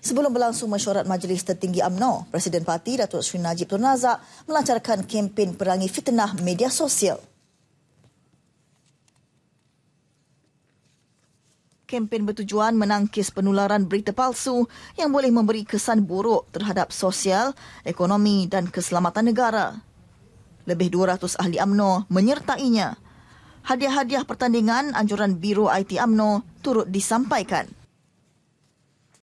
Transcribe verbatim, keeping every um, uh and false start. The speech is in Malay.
Sebelum berlangsung mesyuarat Majlis Tertinggi U M N O, Presiden Parti Datuk Seri Najib Tun Razak melancarkan kempen perangi fitnah media sosial. Kempen bertujuan menangkis penularan berita palsu yang boleh memberi kesan buruk terhadap sosial, ekonomi dan keselamatan negara. Lebih dua ratus ahli U M N O menyertainya. Hadiah-hadiah pertandingan anjuran Biro I T U M N O turut disampaikan.